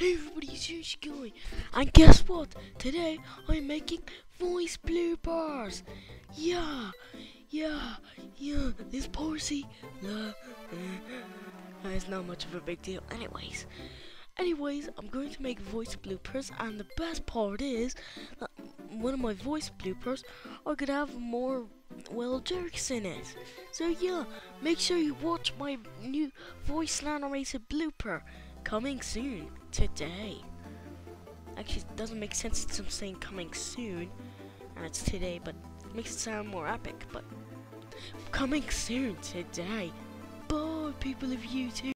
Hey everybody, it's Yoshi Guy, and guess what? Today I'm making voice bloopers. Yeah, this Parsi. It's not much of a big deal. Anyways, I'm going to make voice bloopers, and the best part is that one of my voice bloopers are gonna have more jokes in it. So yeah, make sure you watch my new voice animated blooper coming soon today. Actually, it doesn't make sense since I'm saying coming soon and it's today, but it makes it sound more epic. But coming soon today. Bye, people of YouTube.